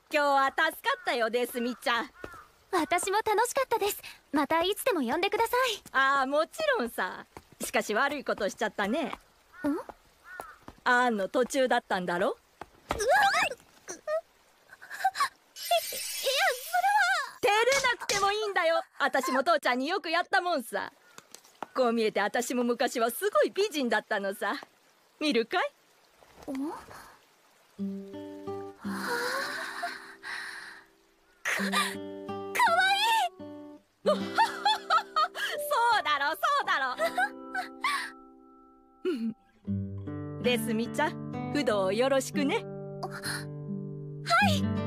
今日は助かったよ、デスミちゃん。 私も楽しかったです。またいつでも呼んでください。 ああ、もちろんさ。しかし悪いことしちゃったね。あんの途中だったんだろ。いや、それは。照れなくてもいいんだよ。私も父ちゃんによくやったもんさ。こう見えて私も昔はすごい美人だったのさ。見るかい？かわいい。そうだろ、そうだろ。デスミちゃん、不動をよろしくね。 はい。